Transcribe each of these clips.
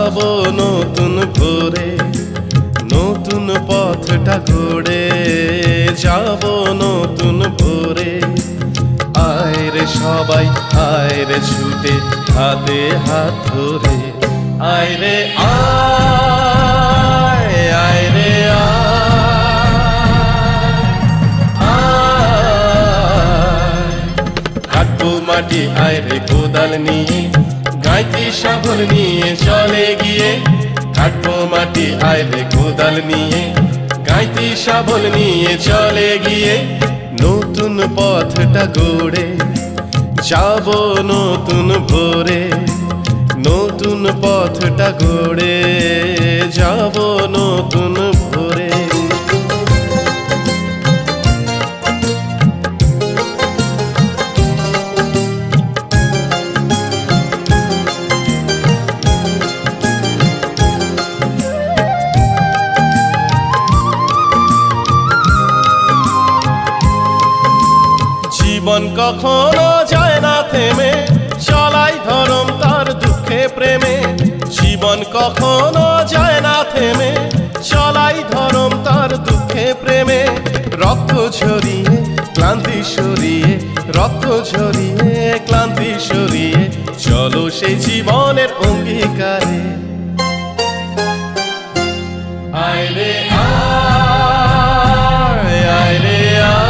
যাব নতুন ভোরে, নতুন পথটা গড়ে যাব নতুন ভোরে। আয় রে সবাই আয় রে ছুটে হাতে হাত ধরে, আয় রে আয়, আয় রে আয়। কাটবো মাটি আয় রে কোদাল নিয়ে, গাইতি শাবল নিয়ে চলে গিয়ে। কাটবো মাটি আয় রে কোদাল নিয়ে, গাইতি শাবল নিয়ে চলে গিয়ে। নতুন পথটা গড়ে যাব নতুন ভোরে, নতুন পথটা গড়ে যাব নতুন ভোরে। জীবন কখনো যায় না থেমে, চলাই ধরম তার দুঃখে প্রেমে। জীবন কখনো যায় না থেমে, চলাই ধরম তার দুঃখে প্রেমে। রক্ত ঝরিয়ে ক্লান্তি সরিয়ে, রক্ত ঝরিয়ে ক্লান্তি সরিয়ে, চলো সেই জীবনের অঙ্গীকারে। আয় রে আয়, আয় রে আয়।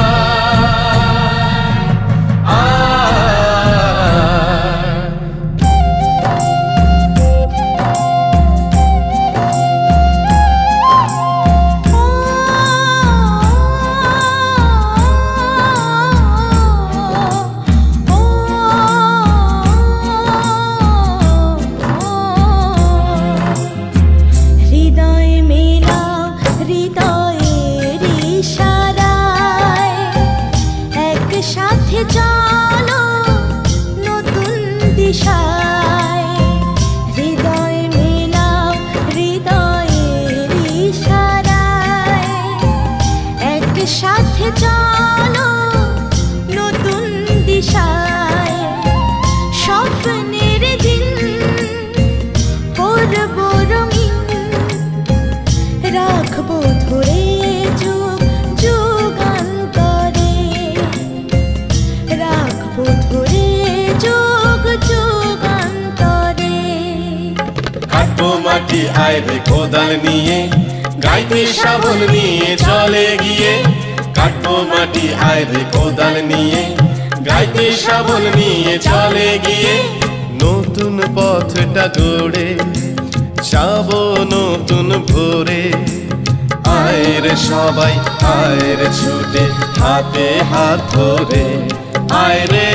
মাটি আয় রে কোদাল নিয়ে, গাইতে শাবল নিয়ে চলে গিয়ে। কাটবো মাটি আয় রে কোদাল নিয়ে, গাইতে শাবল নিয়ে চলে গিয়ে। নতুন পথটা গড়ে যাব নতুন ভোরে। আয় রে সবাই আয় রে ছুটে হাতে হাত ধরে, আয় রে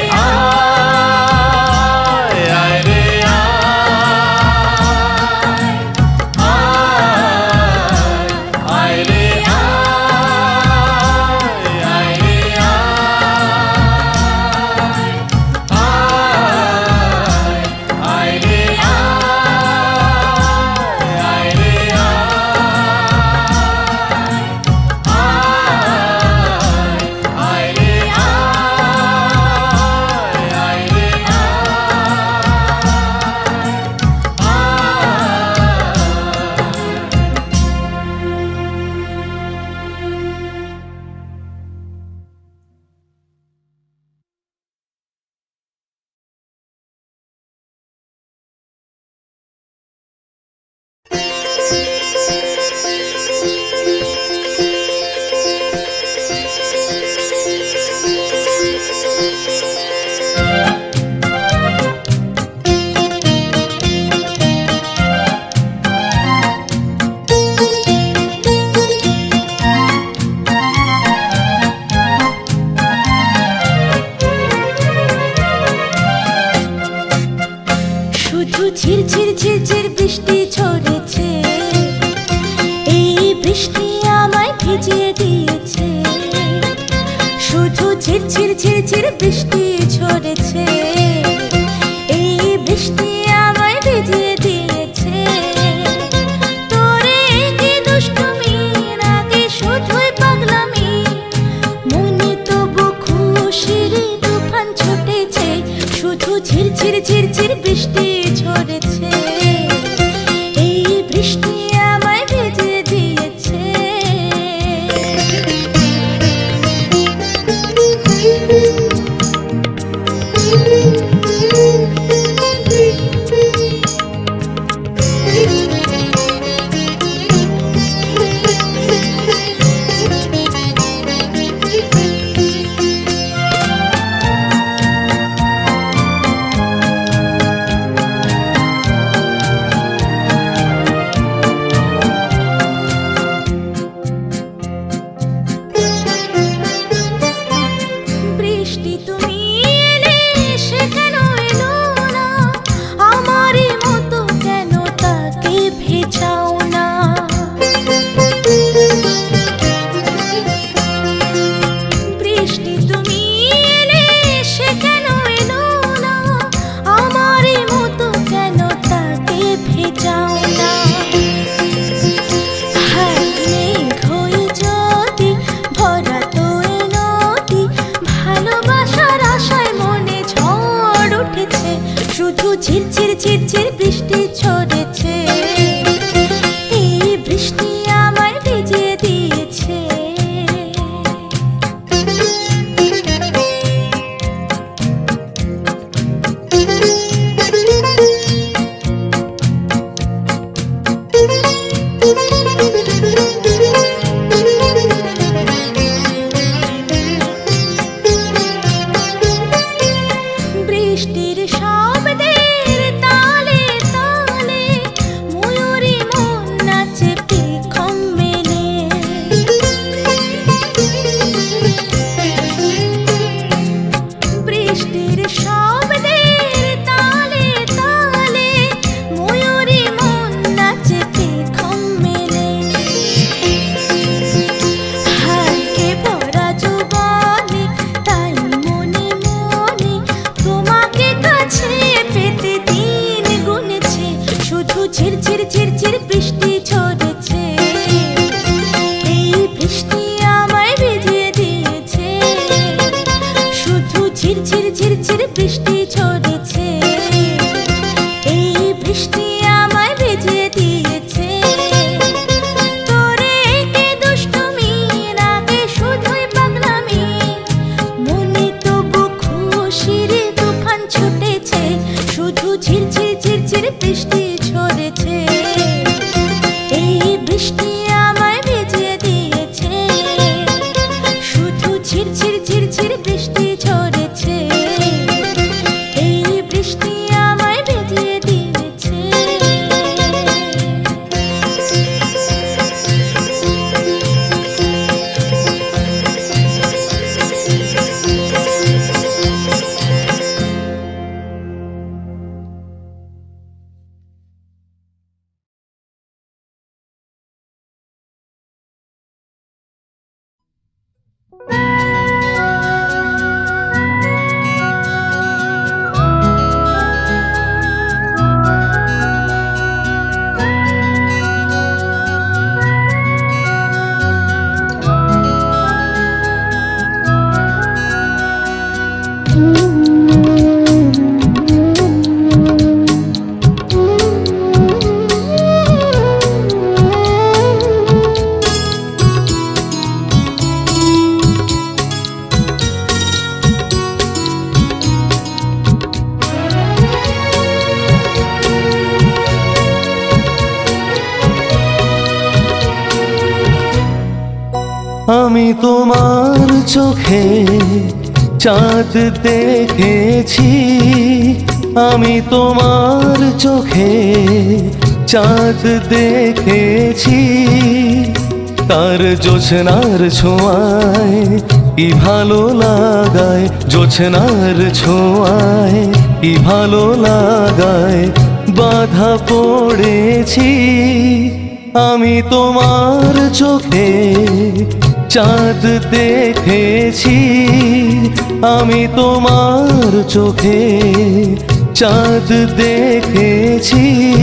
আয়, আয় রে বৃষ্টি ঝরেছে, এই বৃষ্টি আমায় ভিজিয়ে দিয়েছে। তোরে কি দুষ্টুমি নাকি শুধুই পাগলামি, মনে তবু খুশির তুফান ছুটেছে। শুধু ঝিরঝির ঝিরঝির বৃষ্টি ঝরেছে, আমি তোমার চোখে চাঁদ দেখেছি, আমি তোমার চোখে চাঁদ দেখেছি। তার জোছনার ছোঁয়ায় কি ভালো লাগায়, জোছনার ছোঁয়ায় কি ভালো লাগায় বাধা পড়েছি। আমি তোমার চোখে চাঁদ দেখেছি, আমি তোমার চোখে চাঁদ দেখেছি।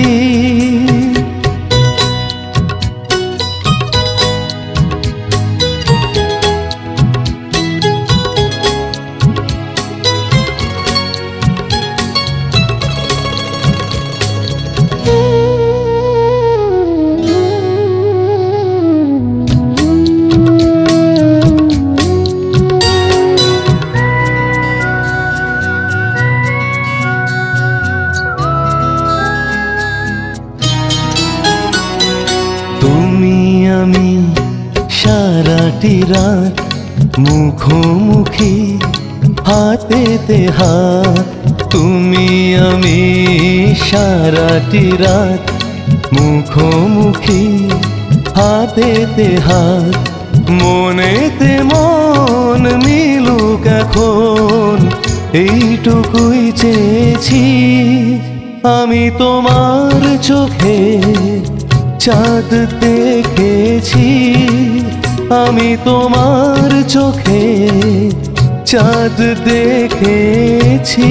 আমি সারাটি রাত মুখোমুখি, হাতেতে হাত। তুমি আমি সারাটি রাত মুখোমুখি, হাতেতে হাত। মনেতে মন মিলুক এখন, এইটুকুই চেয়েছি। আমি তোমার চোখে চাঁদ দেখেছি, আমি তোমার চোখে চাঁদ দেখেছি।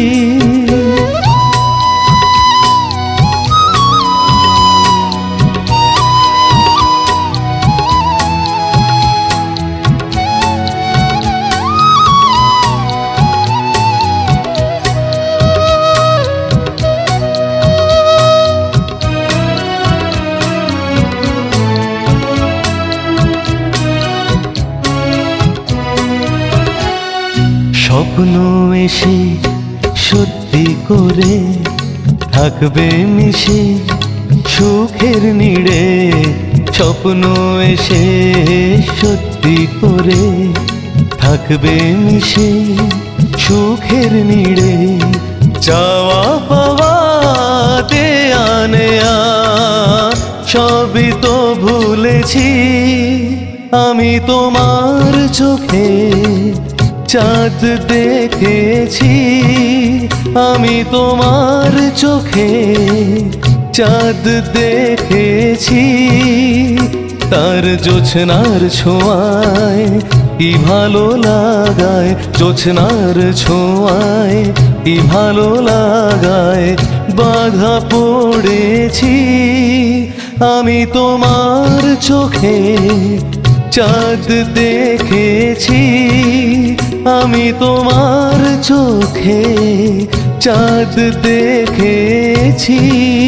স্বপ্ন এসে সত্যি করে থাকবে মিশে সুখের নিড়ে, স্বপ্ন এসে সত্যি করে থাকবে মিশে সুখের নিড়ে। চাওয়া পাওয়া দেয়া নেয়া সবই তো ভুলেছি, আমি তোমার চোখে চাঁদ দেখেছি, আমি তোমার চোখে চাঁদ দেখেছি। তার জোছনার ছোঁয়ায় কি ভালো লাগায়, জোছনার ছোঁয়ায় কি ভালো লাগায়। বাধা পড়েছি আমি তোমার চোখে চাঁদ দেখেছি, আমি তোমার চোখে চাঁদ দেখেছি।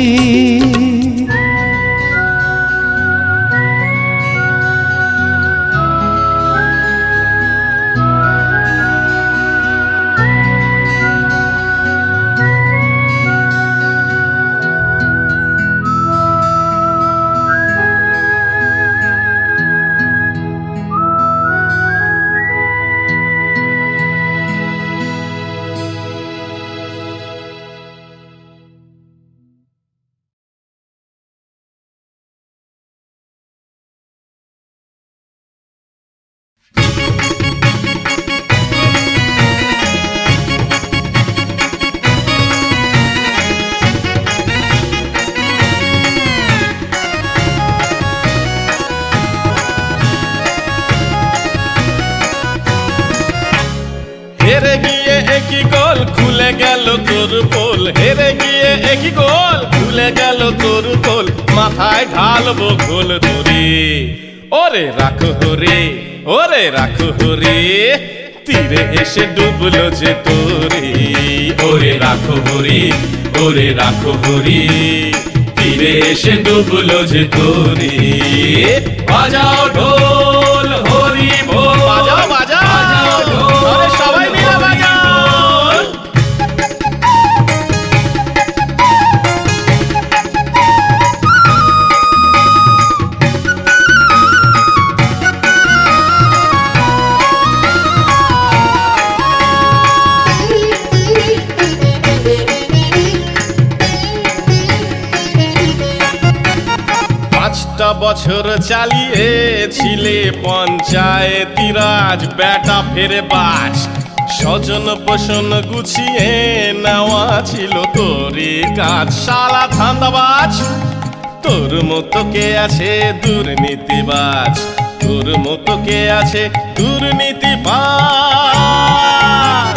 হেরে গিয়ে একই গোল খুলে গেল তোর পোল, হেরে গিয়ে একই গোল খুলে গেল তোর পোল। মাথায় ঢালবো গোল ধরে, ওরে রাখো হরে, ওরে রাখো হরে। তীরে এসে ডুবলো যে তোরে, ওরে রাখো হরে, ওরে রাখো হরে। তীরে এসে ডুবলো যে তোরে। বাজাও ঢোল হরি বল, বাজাও বাজাও ঢোল, সবাই মিলে বাজাও। বছর চালিয়েছিলে পঞ্চায়েতি রাজ, বেটা ফেরে বাস। স্বজন পোষণ গুছিয়ে নেওয়া ছিল তোরই কাজ, শালা ধান্দাবাজ। তোর মতো কে আছে দুর্নীতিবাজ, তোর মতো কে আছে দুর্নীতিবাজ।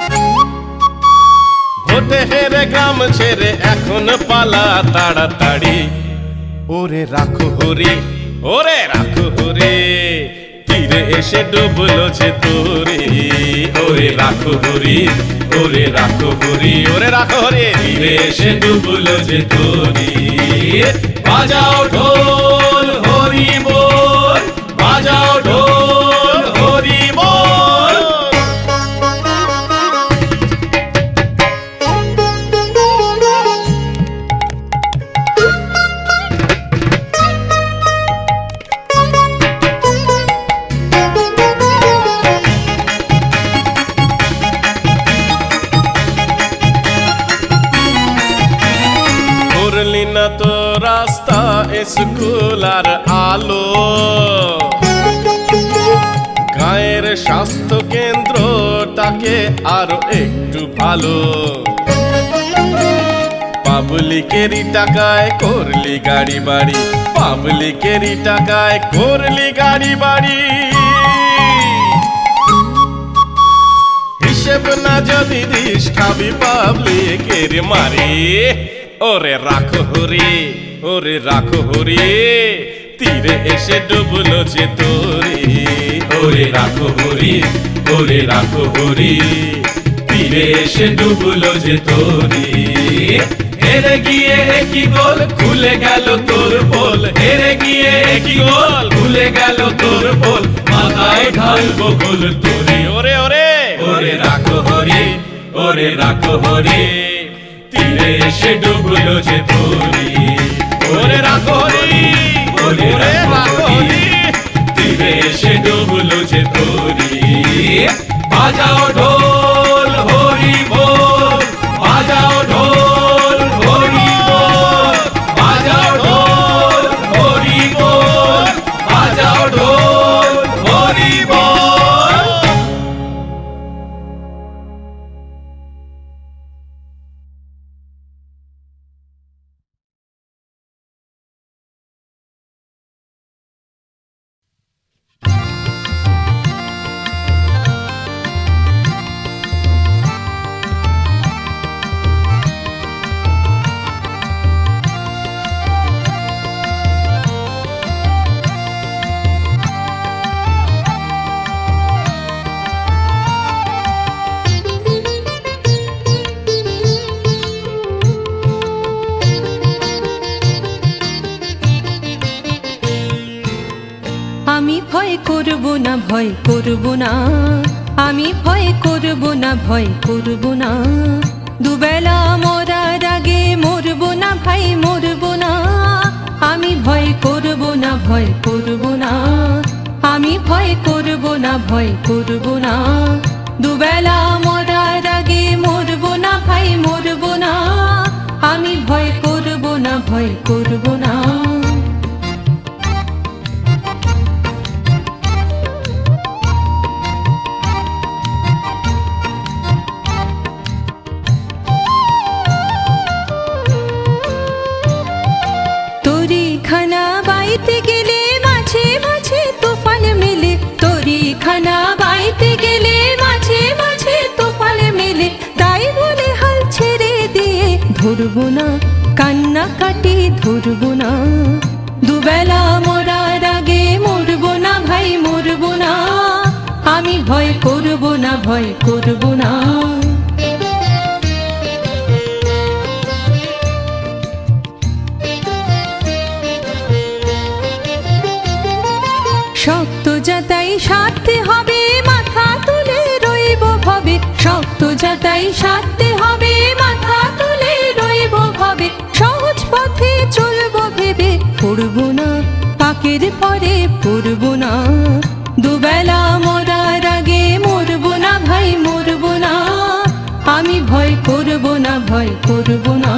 ভোটে হেরে গ্রাম ছেড়ে এখন পালা তাড়াতাড়ি, ওরে রাখো হরে, ওরে রাখো হরে। তীরে এসে ডুবলো যে তোরে, ওরে রাখো হরে, ওরে রাখো হরে, ওরে রাখো হরে। তীরে এসে ডুবলো যে তোরে। বাজাও ঢোল হরি বল, বাজাও ঢোল হরি বল। তো রাস্তা স্কুল আর আলো, গায়ের স্বাস্থ্য কেন্দ্রটাকে আরো একটু ভালো। পাবলিকেরই টাকায় করলি গাড়ি বাড়ি, পাবলিকেরই টাকায় করলি গাড়ি বাড়ি। হিসেব না যদি দিস খাবি পাবলিকের মারি, ওরে রাখো হরে, ওরে রাখো হরে। তীরে এসে ডুবলো যে তোরে, ওরে রাখো হরে, ওরে রাখো হরে। তীরে এসে ডুবলো যে তোরে। হেরে গিয়ে একই গোল খুলে গেল তোর পোল, হেরে গিয়ে একই গোল খুলে গেল তোর পোল। মাথায় ঢালবো গোল তোরে, ওরে ওরে, ওরে রাখো হরে, ওরে রাখো হরে। তীরে এসে ডুবলো যে তোরে, ওরে রাখো হরি, ওরে রাখো করি তীরে এসে ডুবলো যে তরি বাজাও ঢোল হরি বল বাজাও ঢোল হরি বল বাজাও ঢোল হরি বল বাজাও ঢোল হরি বল। আমি ভয় করব না ভয় করব না আমি ভয় করব না ভয় করব না দুবেলা মরার আগে মরব না ভাই মরব না আমি ভয় করব না ভয় করব না আমি ভয় করব না ভয় করব না দুবেলা মরার আগে মরব না ভাই মরব না আমি ভয় করব না ভয় করব না। তরিখানা বাইতে গেলে মাঝে মাঝে তুফান মেলে তরিখানা বাইতে গেলে মাঝে মাঝে তুফান মেলে তাই বলে হাল ছেড়ে দিয়ে ধরবো না কান্না কাটি ধরবো না দুবেলা মরার আগে মরবো না ভাই মরবো না আমি ভয় করব না ভয় করব না। শক্ত যাতাই সারতে হবে মাথা তুলে রইব ভবে শক্ত যাতাই সারতে হবে মাথা তুলে রইব ভবে সহজ পথে চলব ভেবে পড়ব না পাকের পরে পড়ব না দুবেলা মরার আগে মরব না ভাই মরব না আমি ভয় করব না ভয় করব না।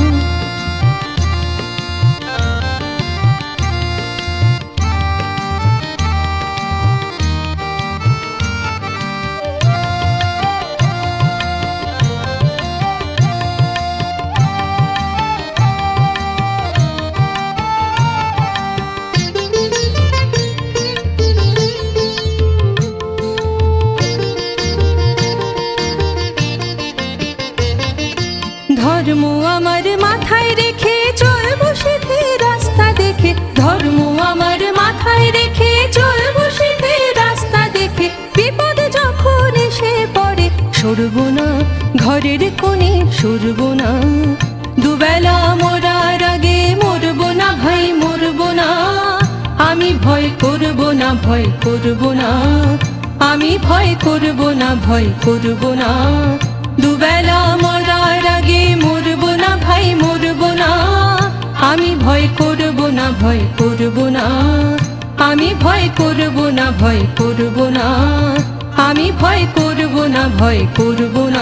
ধর্ম আমার মাথায় রেখে চলবো সিধে রাস্তা দেখে ধর্ম আমার মাথায় রেখে চলবো সিধে রাস্তা দেখে বিপদ যখন এসে পড়ে সরব না ঘরের কোণে সরব না দুবেলা মরার আগে মরব না ভাই মরব না আমি ভয় করব না ভয় করব না আমি ভয় করব না ভয় করব না দুবেলা মরার আগে মরব না ভাই মরব না আমি ভয় করব না ভয় করব না আমি ভয় করব না ভয় করব না আমি ভয় করব না ভয় করব না।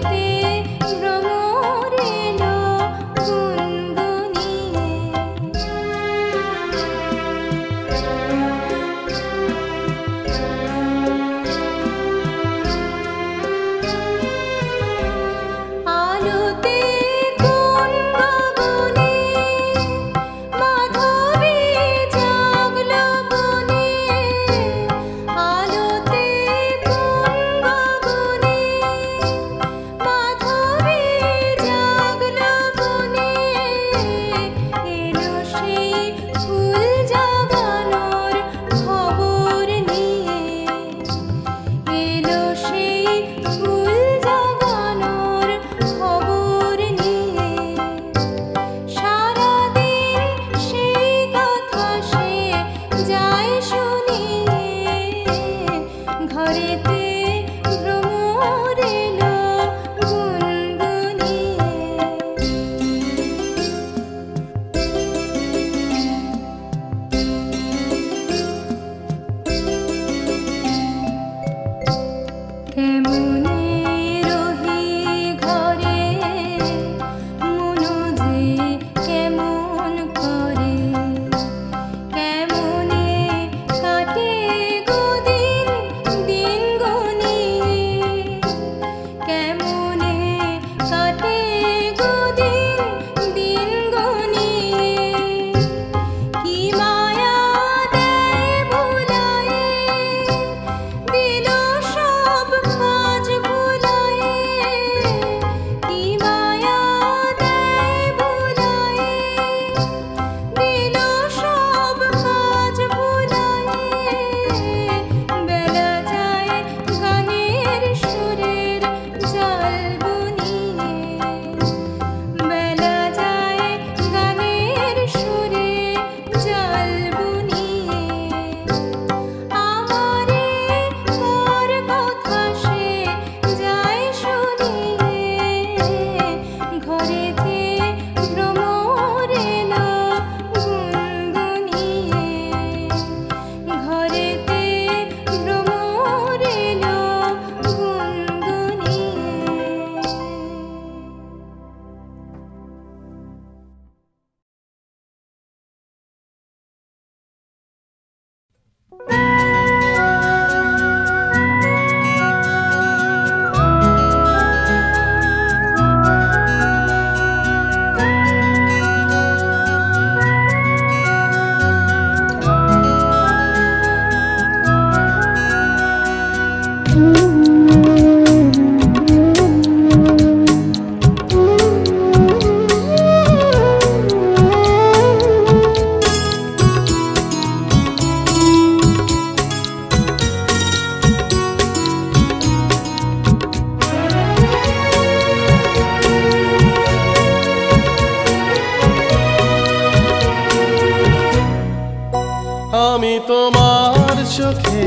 আমি তোমার চোখে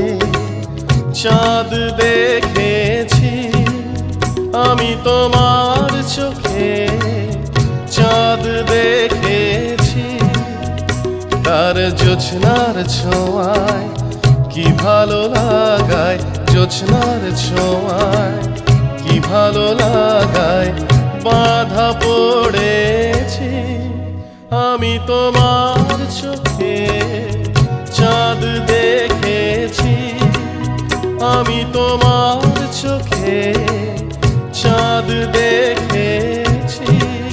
চাঁদ দেখেছি, আমি তোমার চোখে চাঁদ দেখেছি। তার জোছনার ছোঁয়ায় কি ভালো লাগায়, জোছনার ছোঁয়ায় কি ভালো লাগায় বাঁধা পড়েছি। আমি তোমার চোখে চাঁদ দেখেছি, আমি তোমার চোখে চাঁদ দেখেছি।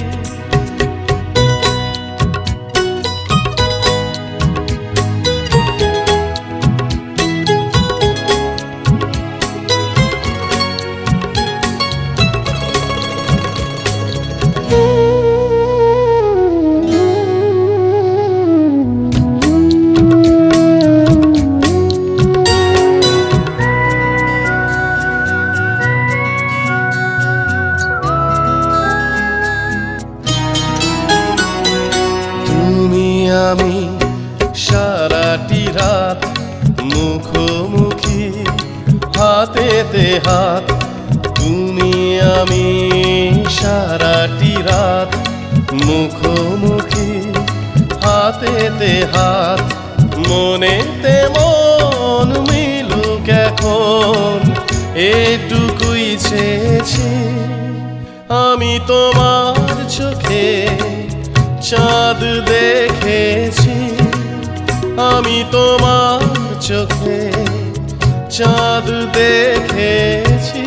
আমি সারাটি রাত মুখোমুখি, হাতেতে হাত। তুমি আমি সারাটি রাত মুখোমুখি, হাতেতে হাত। মনেতে মন মিলুক এখন, এটুকুই চেয়েছি। আমি তোমার চোখে চাঁদ দেখেছি, আমি তোমার চোখে চাঁদ দেখেছি।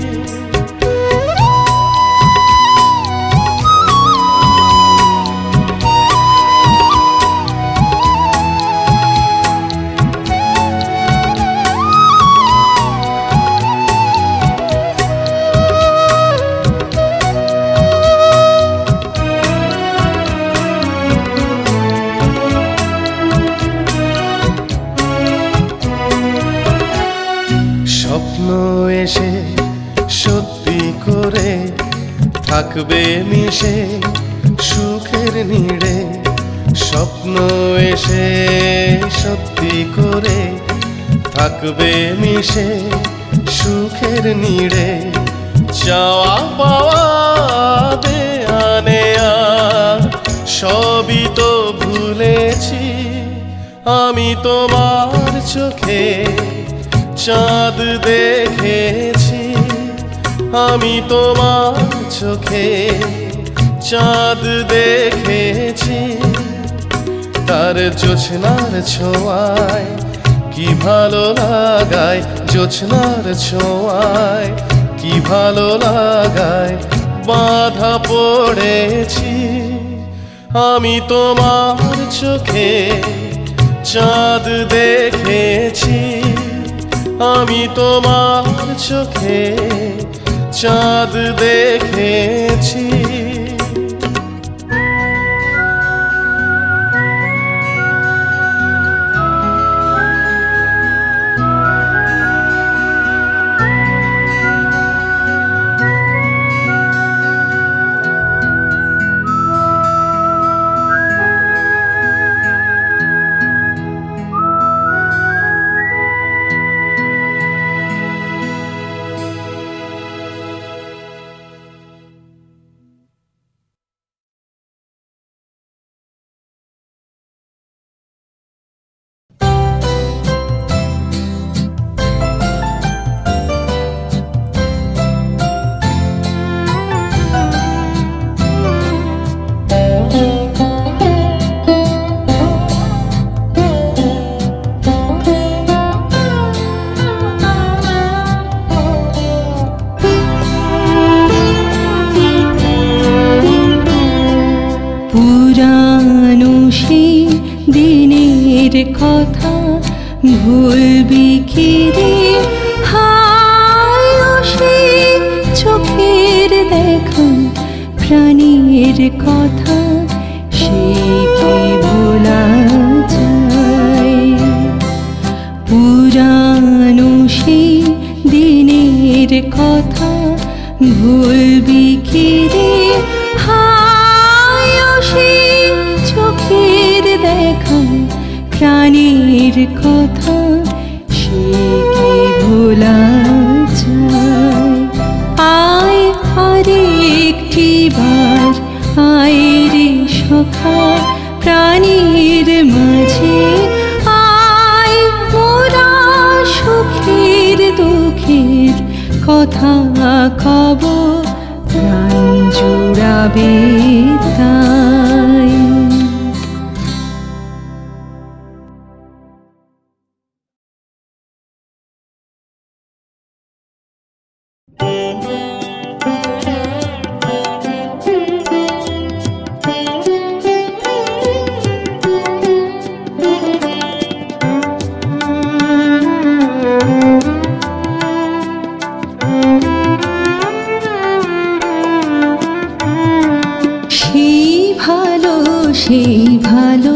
স্বপ্ন এসে সত্যি করে থাকবে মিশে সুখের নিড়ে, স্বপ্ন এসে সত্যি করে থাকবে মিশে সুখের নিড়ে। চাওয়া পাওয়া দেয়া নেয়া সবই তো ভুলেছি, আমি তোমার চোখে চাঁদ দেখেছি, আমি তোমার চোখে চাঁদ দেখেছি। তার জোছনার ছোঁয়ায় কি ভালো লাগায়, জোছনার ছোঁয়ায় কি ভালো লাগায় বাঁধা পড়েছি। আমি তোমার চোখে চাঁদ দেখেছি, আমি তোমার চোখে চাঁদ দেখেছি। কথা ভুলবি কি রে, হায় সে চোখের দেখা প্রাণীর কথা সে কি ভোলা যায়। পুরানো সেই দিনের কথা ভুলবি কি রে, হায় সে চোখের দেখা প্রাণীর কথা সে কি ভোলা যায়। আয় আরেকটি বার আয় রে সখা প্রাণীর মাঝে, আয় মোরা সুখের দুঃখের কথা কব, প্রাণ জুড়াবে তাই। সেই ভালো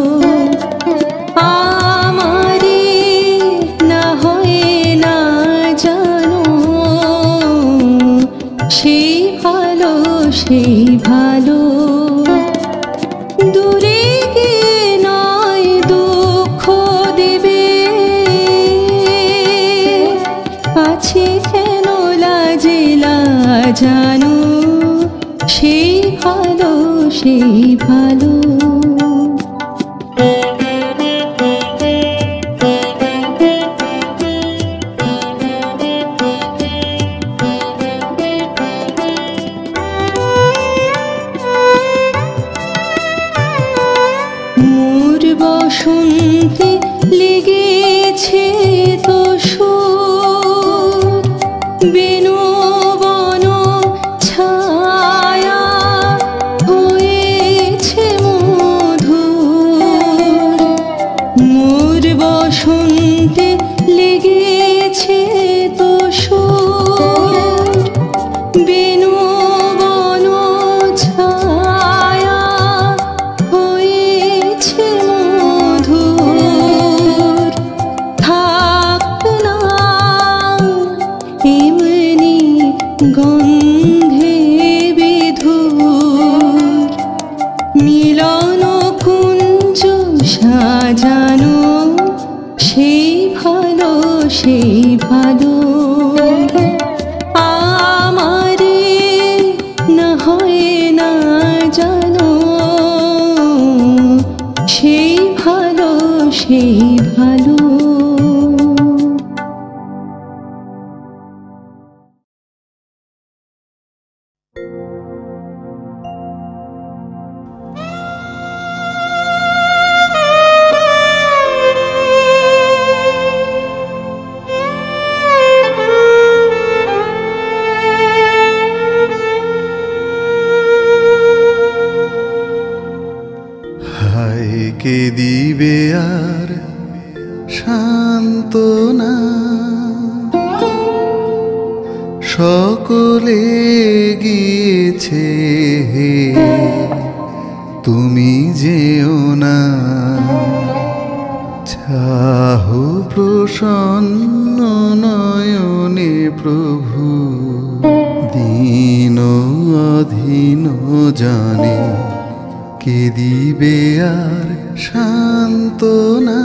আমারে না হয় না জানো, সেই ভালো দূরে গিয়ে নয় দুঃখ দেবে, আছে কেন লাজে লাজানো, সেই ভালো বসন্তে লেগেছে তো সুর, বেনু বন ছায়া হয়েছে মধুর। মোর বসন্তে লেগেছে তো সুর, বেনু বন ছায়া হয়েছে মধুর। থাক না এমনি গন্ধে বিধুর, মিলন কুঞ্জ সাজানো সেই ভালো সেই ভালো। আমারে না হয় না জানো সেই ভালো সেই ভালো। হায় কে দিবে আর সান্ত্বনা, সকলে গিয়েছে হে তুমি যেও না। চাহো প্রসন্ন নয়নে প্রভু, দীন অধীন জানে কে দিবে আর সান্ত্বনা।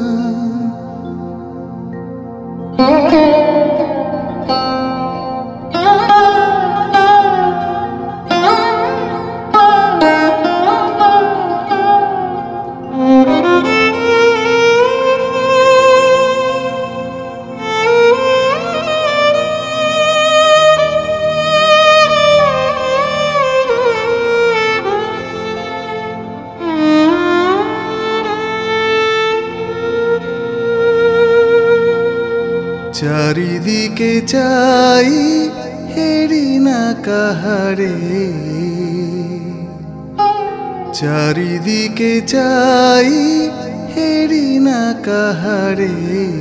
চারিদিকে চাই হেরি না কাহারে, চারিদিকে চাই হেরি না কাহারে।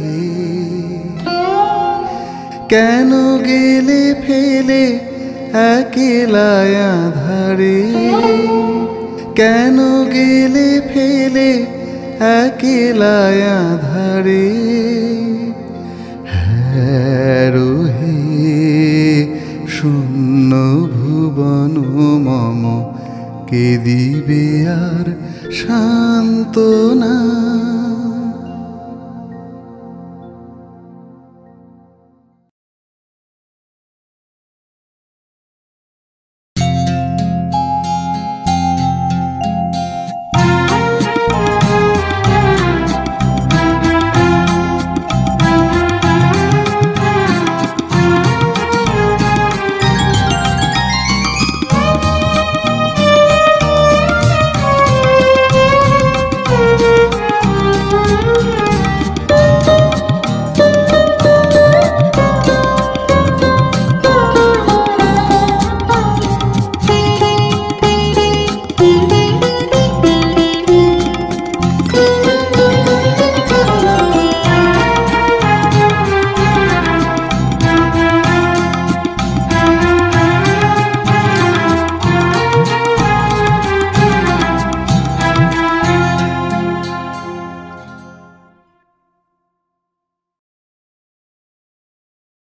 কেন গেলে ফেলে একলা আঁধারে, কেন গেলে ফেলে একলা আঁধারে। রোহে শূন্য ভুবন মম কে দিবে আর সান্ত্বনা।